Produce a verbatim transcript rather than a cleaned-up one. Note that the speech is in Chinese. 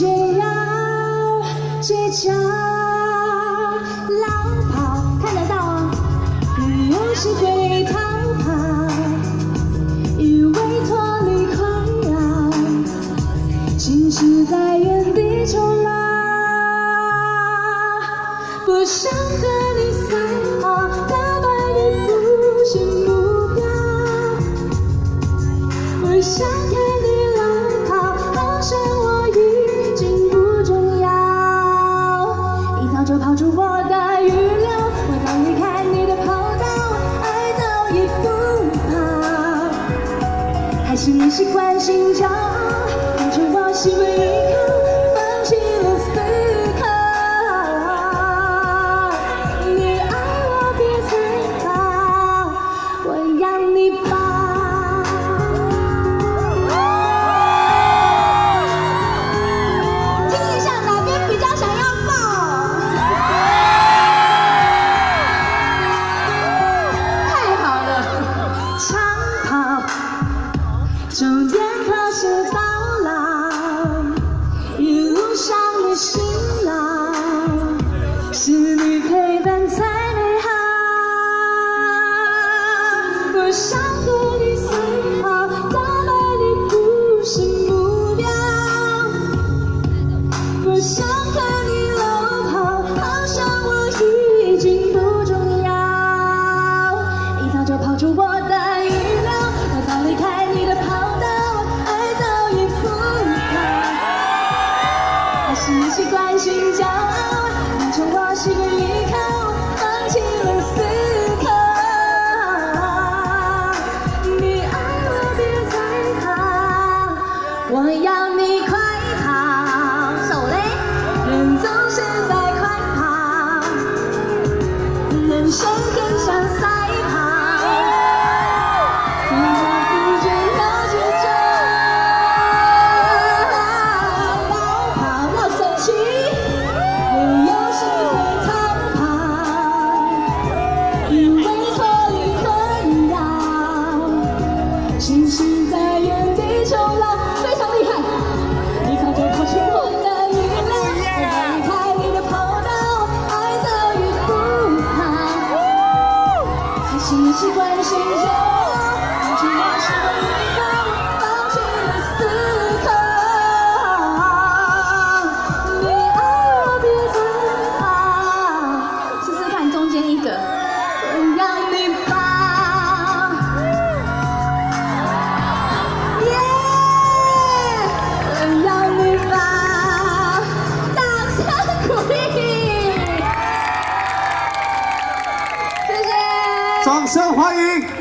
解药，街角老跑看得到啊，有时会逃跑，以为脱离困扰，其实在原地终老。不想和你赛跑，打败你不是目标，不想看你乱跑，好像我已经不重要。一早就跑出我的预料，我早离开你的跑道，爱早已不跑，还是你习惯性骄傲，变成我习惯依靠，放弃了思考。你爱我别猜跑，我要你抱。听一下哪边比较想要抱？太好了，长跑，终点可是到老，一路上的辛劳，是你陪伴才美好。不想和你赛跑，打败你不是目标，不想和你漏跑，好像我已经不重要。一早就跑出我的预料，我早离开你的跑道，爱早已不跑，还是你习惯性骄傲，变成我习惯依靠，放弃了思考。你爱我别再跑，我要你快跑，手嘞，人总是在快跑，人生很像赛跑，不知不觉要结束。老跑要神奇，也有时会逃跑，以为脱离困扰，其实在原地终老。非常厉害，一早就跑出我的预料，我离开你的跑道，爱早已不跑，还是你习惯性骄傲，变成我习惯依靠，放弃了思考。你爱我别再跑，试试看中间一个，我要你抱。耶！我要你抱，掌声鼓励，谢谢。 掌声欢迎。